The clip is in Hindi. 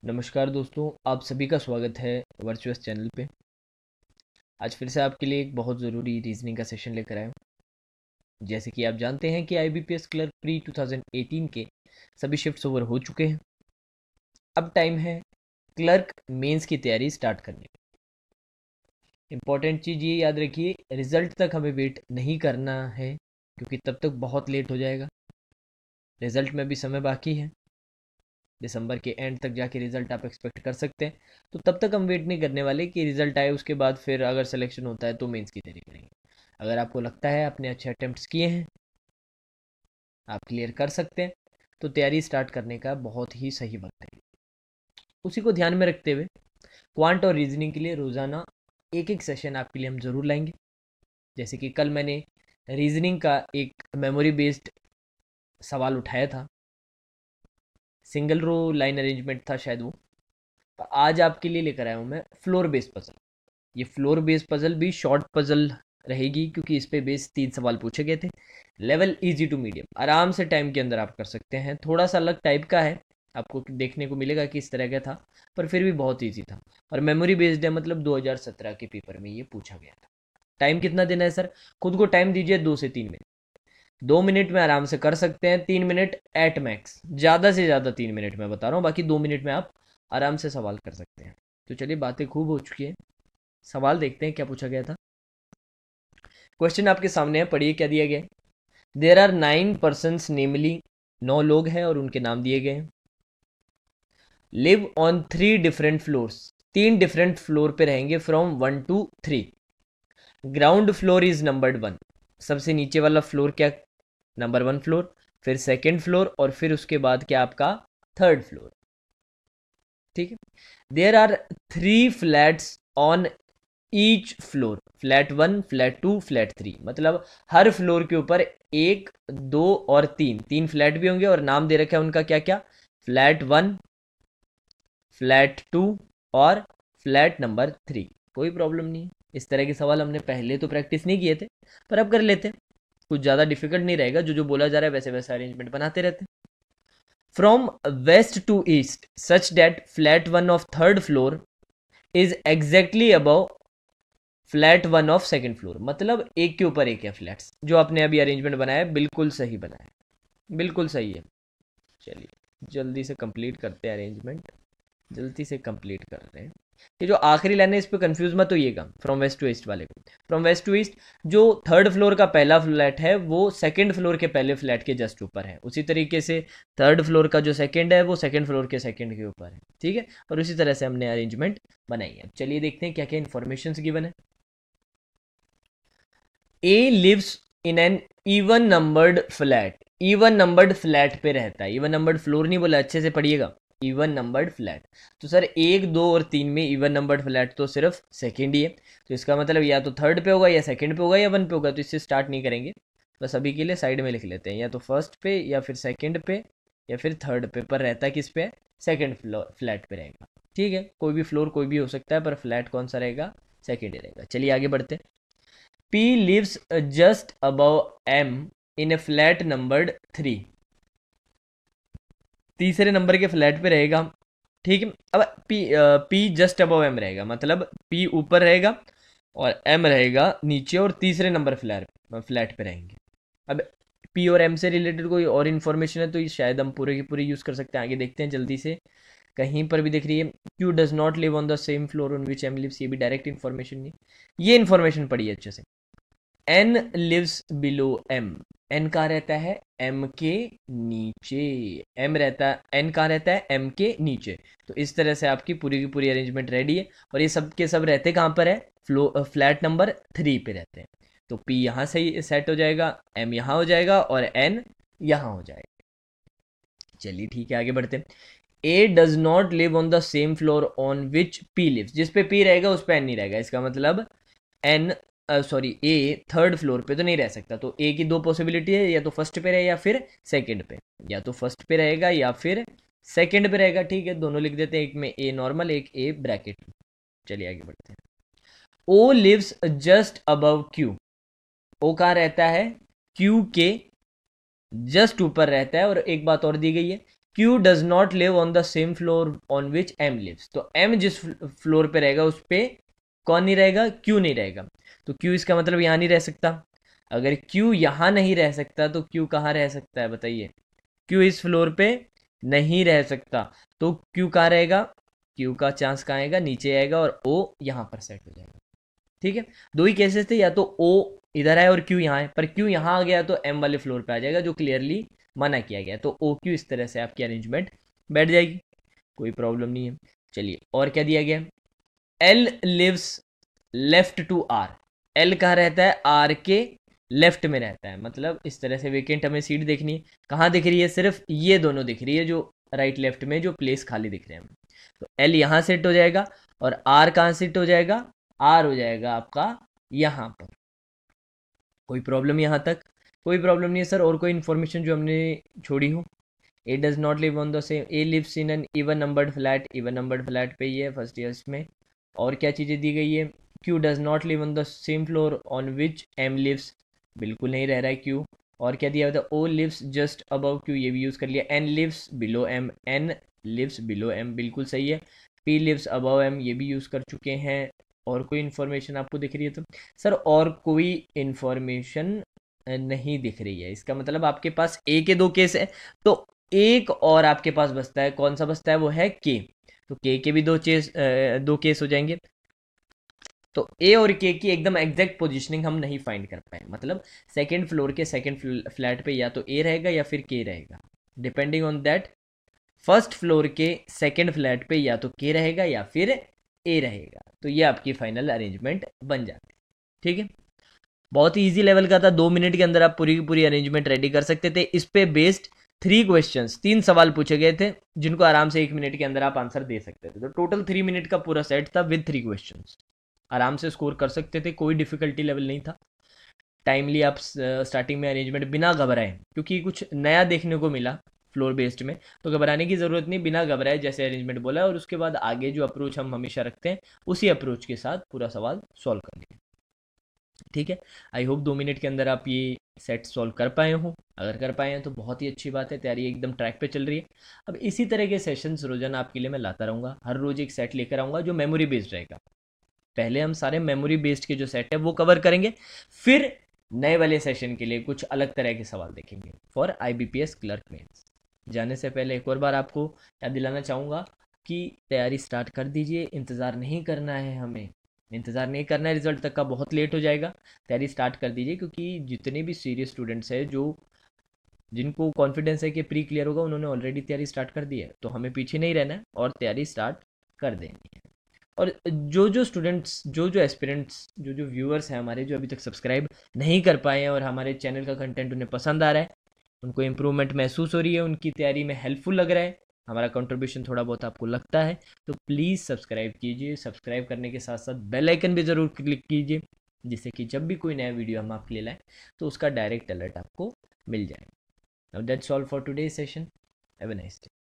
नमस्कार दोस्तों, आप सभी का स्वागत है वर्चुअस चैनल पे। आज फिर से आपके लिए एक बहुत ज़रूरी रीजनिंग का सेशन लेकर आए हूँ। जैसे कि आप जानते हैं कि आईबीपीएस क्लर्क प्री 2018 के सभी शिफ्ट्स ओवर हो चुके हैं। अब टाइम है क्लर्क मेंस की तैयारी स्टार्ट करने की। इम्पॉर्टेंट चीज़ ये याद रखिए, रिजल्ट तक हमें वेट नहीं करना है क्योंकि तब तक बहुत लेट हो जाएगा। रिजल्ट में भी समय बाकी है, दिसंबर के एंड तक जाके रिजल्ट आप एक्सपेक्ट कर सकते हैं। तो तब तक हम वेट नहीं करने वाले कि रिजल्ट आए, उसके बाद फिर अगर सिलेक्शन होता है तो मेंस की तैयारी करेंगे। अगर आपको लगता है आपने अच्छे अटेम्प्ट्स किए हैं, आप क्लियर कर सकते हैं, तो तैयारी स्टार्ट करने का बहुत ही सही वक्त है। उसी को ध्यान में रखते हुए क्वांट और रीजनिंग के लिए रोज़ाना एक एक सेशन आपके लिए हम ज़रूर लाएंगे। जैसे कि कल मैंने रीजनिंग का एक मेमोरी बेस्ड सवाल उठाया था, सिंगल रो लाइन अरेंजमेंट था शायद वो। आज आपके लिए लेकर आया हूँ मैं फ्लोर बेस्ड पजल। ये फ्लोर बेस्ड पजल भी शॉर्ट पजल रहेगी क्योंकि इस पे बेस 3 सवाल पूछे गए थे। लेवल इजी टू मीडियम, आराम से टाइम के अंदर आप कर सकते हैं। थोड़ा सा अलग टाइप का है, आपको देखने को मिलेगा कि इस तरह का था, पर फिर भी बहुत इजी था। और मेमोरी बेस्ड है, मतलब 2017 के पेपर में ये पूछा गया था। टाइम कितना देना है सर? खुद को टाइम दीजिए 2 से 3 मिनट। 2 मिनट में आराम से कर सकते हैं, 3 मिनट एट मैक्स, ज़्यादा से ज़्यादा 3 मिनट में बता रहा हूँ, बाकी 2 मिनट में आप आराम से सवाल कर सकते हैं। तो चलिए, बातें खूब हो चुकी है, सवाल देखते हैं क्या पूछा गया था। क्वेश्चन आपके सामने है, पढ़िए क्या दिया गया है। देर आर 9 पर्सन्स, नेमली 9 लोग हैं और उनके नाम दिए गए हैं। Live on 3 different floors, 3 different floor पे रहेंगे from 1 to 3। Ground floor is numbered 1, सबसे नीचे वाला फ्लोर क्या? नंबर 1 फ्लोर, फिर सेकेंड फ्लोर और फिर उसके बाद क्या आपका थर्ड फ्लोर। ठीक है। There are 3 flats on each floor, flat 1, flat 2, flat 3, मतलब हर फ्लोर के ऊपर 1, 2 और 3 फ्लैट भी होंगे और नाम दे रखा है उनका क्या क्या? फ्लैट 1, फ्लैट 2 और फ्लैट नंबर 3। कोई प्रॉब्लम नहीं है। इस तरह के सवाल हमने पहले तो प्रैक्टिस नहीं किए थे, पर अब कर लेते हैं। कुछ ज़्यादा डिफिकल्ट नहीं रहेगा, जो जो बोला जा रहा है वैसे वैसे अरेंजमेंट बनाते रहते हैं। From west to east such that flat 1 of third floor is exactly above flat 1 of second floor, मतलब एक के ऊपर एक है फ्लैट्स। जो आपने अभी अरेंजमेंट बनाया है बिल्कुल सही बनाया है, बिल्कुल सही है। चलिए जल्दी से कंप्लीट करते हैं अरेंजमेंट, जल्दी से कंप्लीट कर रहे हैं। ये जो आखिरी लाइन है इस पर कंफ्यूज मत होइएगा, फ्रॉम वेस्ट टू ईस्ट वाले को। फ्रॉम वेस्ट टू ईस्ट, जो थर्ड फ्लोर का पहला फ्लैट है वो सेकंड फ्लोर के पहले फ्लैट के जस्ट ऊपर है, उसी तरीके से थर्ड फ्लोर का जो सेकंड है वो सेकंड फ्लोर के सेकंड के ऊपर है। ठीक है, और उसी तरह से हमने अरेंजमेंट बनाई है। चलिए देखते हैं क्या क्या इन्फॉर्मेशन गिवन है। A lives in an even numbered flat, even numbered flat पे रहता है। इवन नंबर्ड फ्लोर नहीं बोला, अच्छे से पढ़िएगा। इवन नंबर्ड फ्लैट, तो सर 1, 2 और 3 में इवन नंबर्ड फ्लैट तो सिर्फ सेकेंड ही है, तो इसका मतलब या तो थर्ड पे होगा या सेकेंड पे होगा या 1 पे होगा, तो इससे स्टार्ट नहीं करेंगे। बस अभी के लिए साइड में लिख लेते हैं, या तो फर्स्ट पे या फिर सेकेंड पे या फिर थर्ड पे, पर रहता है किस पे? सेकेंड फ्लैट पे रहेगा। ठीक है, कोई भी फ्लोर कोई भी हो सकता है, पर फ्लैट कौन सा रहेगा? सेकेंड ही रहेगा। चलिए आगे बढ़ते हैं। P lives just above M in a flat numbered 3, तीसरे नंबर के फ्लैट पे रहेगा। ठीक है, अब P जस्ट अबव M रहेगा, मतलब P ऊपर रहेगा और M रहेगा नीचे, और तीसरे नंबर फ्लैट पे रहेंगे। अब P और M से रिलेटेड कोई और इन्फॉर्मेशन है तो ये शायद हम पूरे की पूरी यूज़ कर सकते हैं। आगे देखते हैं जल्दी से, कहीं पर भी दिख रही है Q does not live on the same floor on which M lives, ये भी डायरेक्ट इन्फॉर्मेशन नहीं। ये इन्फॉर्मेशन पढ़िए अच्छे से। N lives below M, N कहाँ रहता है? एम के नीचे। एम रहता है, एन कहाँ रहता है? एम के नीचे। तो इस तरह से आपकी पूरी की पूरी अरेंजमेंट रेडी है, और ये सब के सब रहते कहाँ पर है? फ्लैट नंबर 3 पे रहते हैं। तो पी यहाँ से ही सेट हो जाएगा, एम यहाँ हो जाएगा और एन यहाँ हो जाएगा। चलिए ठीक है, आगे बढ़ते हैं। A does not live on the same floor on which P lives, जिस पे पी रहेगा उस पे एन नहीं रहेगा। इसका मतलब N, sorry, A third floor पे तो नहीं रह सकता, तो ए की 2 पॉसिबिलिटी है, या तो फर्स्ट पे रहे या फिर सेकंड पे। या तो फर्स्ट पे रहेगा या फिर सेकंड पे रहेगा। ठीक है, दोनों लिख देते हैं, एक में ए नॉर्मल एक ए ब्रैकेट। चलिए आगे बढ़ते हैं। O lives just above Q, O कहाँ रहता है? क्यू के जस्ट ऊपर रहता है। और एक बात और दी गई है Q does not live on the same floor on which M lives. तो M जिस फ्लोर पे रहेगा उस पे कौन नहीं रहेगा, Q नहीं रहेगा। तो Q इसका मतलब यहाँ नहीं रह सकता। अगर Q यहाँ नहीं रह सकता तो Q कहाँ रह सकता है बताइए। Q इस फ्लोर पे नहीं रह सकता, तो Q कहाँ रहेगा, Q का चांस कहाँ आएगा, नीचे आएगा, और O यहाँ पर सेट हो जाएगा। ठीक है, दो ही केसेस थे, या तो O इधर है और Q यहाँ है, पर Q यहाँ आ गया तो M वाले फ्लोर पे आ जाएगा, जो क्लियरली मना किया गया। तो OQ इस तरह से आपकी अरेंजमेंट बैठ जाएगी, कोई प्रॉब्लम नहीं है। चलिए, और क्या दिया गया, L lives left to R। L कहाँ रहता है, R के लेफ्ट में रहता है। मतलब इस तरह से वेकेंट हमें सीट देखनी है, कहाँ दिख रही है, सिर्फ ये दोनों दिख रही है जो राइट लेफ्ट में जो प्लेस खाली दिख रहे हैं। तो L यहाँ सेट हो जाएगा, और R कहाँ सेट हो जाएगा, R हो जाएगा आपका यहाँ पर। कोई प्रॉब्लम यहाँ तक, कोई प्रॉब्लम नहीं है सर। और कोई इन्फॉर्मेशन जो हमने छोड़ी हो। A does not live on the same, A lives in an even numbered flat, even numbered flat पे ही है फर्स्ट ईयर्स में। और क्या चीज़ें दी गई है, Q does not live on the same floor on which M lives, बिल्कुल नहीं रह रहा है क्यू। और क्या दिया हुआ था, O lives just above Q, ये भी यूज़ कर लिया। N lives below M, N lives below M, बिल्कुल सही है। पी लिव्स अबव एम, ये भी यूज़ कर चुके हैं। और कोई इन्फॉर्मेशन आपको दिख रही है तो सर, और कोई इन्फॉर्मेशन नहीं दिख रही है। इसका मतलब आपके पास ए के दो केस है, तो एक और आपके पास बचता है, कौन सा बचता है, वो है के। तो के भी दो केस हो जाएंगे। तो ए और के की एकदम एग्जैक्ट पोजीशनिंग हम नहीं फाइंड कर पाए। मतलब सेकंड फ्लोर के सेकंड फ्लैट पे या तो ए रहेगा या फिर के रहेगा, depending on that. First floor के सेकंड फ्लैट पे या तो के रहेगा या फिर ए रहेगा। तो ये आपकी फाइनल अरेंजमेंट बन जाती है। ठीक है, बहुत ही ईजी लेवल का था, 2 मिनट के अंदर आप पूरी की पूरी अरेंजमेंट रेडी कर सकते थे। इस पे बेस्ड 3 क्वेश्चंस, 3 सवाल पूछे गए थे, जिनको आराम से 1 मिनट के अंदर आप आंसर दे सकते थे। तो टोटल 3 मिनट का पूरा सेट था विद 3 क्वेश्चंस। आराम से स्कोर कर सकते थे, कोई डिफिकल्टी लेवल नहीं था। टाइमली आप स्टार्टिंग में अरेंजमेंट बिना घबराए, क्योंकि कुछ नया देखने को मिला फ्लोर बेस्ड में, तो घबराने की ज़रूरत नहीं, बिना घबराए जैसे अरेंजमेंट बोला, और उसके बाद आगे जो अप्रोच हम हमेशा रखते हैं उसी अप्रोच के साथ पूरा सवाल सॉल्व कर लिया। ठीक है, आई होप 2 मिनट के अंदर आप ये सेट सॉल्व कर पाए हो। अगर कर पाए हैं तो बहुत ही अच्छी बात है, तैयारी एकदम ट्रैक पे चल रही है। अब इसी तरह के सेशंस रोजाना आपके लिए मैं लाता रहूँगा, हर रोज़ एक सेट लेकर आऊँगा जो मेमोरी बेस्ड रहेगा। पहले हम सारे मेमोरी बेस्ड के जो सेट है वो कवर करेंगे, फिर नए वाले सेशन के लिए कुछ अलग तरह के सवाल देखेंगे फॉर IBPS क्लर्क मेंस। जाने से पहले एक और बार आपको याद दिलाना चाहूँगा कि तैयारी स्टार्ट कर दीजिए, इंतज़ार नहीं करना है, हमें इंतज़ार नहीं करना है रिजल्ट तक का, बहुत लेट हो जाएगा। तैयारी स्टार्ट कर दीजिए, क्योंकि जितने भी सीरियस स्टूडेंट्स हैं जो जिनको कॉन्फिडेंस है कि प्री क्लियर होगा, उन्होंने ऑलरेडी तैयारी स्टार्ट कर दी है। तो हमें पीछे नहीं रहना है और तैयारी स्टार्ट कर देनी है। और जो जो स्टूडेंट्स, जो जो एस्पिरेंट्स, जो जो व्यूअर्स हैं हमारे, जो अभी तक सब्सक्राइब नहीं कर पाए हैं और हमारे चैनल का कंटेंट उन्हें पसंद आ रहा है, उनको इम्प्रूवमेंट महसूस हो रही है, उनकी तैयारी में हेल्पफुल लग रहा है, हमारा कंट्रीब्यूशन थोड़ा बहुत आपको लगता है, तो प्लीज़ सब्सक्राइब कीजिए। सब्सक्राइब करने के साथ साथ बेल आइकन भी ज़रूर क्लिक कीजिए, जिससे कि जब भी कोई नया वीडियो हम आपके लिए लाएँ तो उसका डायरेक्ट अलर्ट आपको मिल जाए। Now that's all for today session. Have a nice day.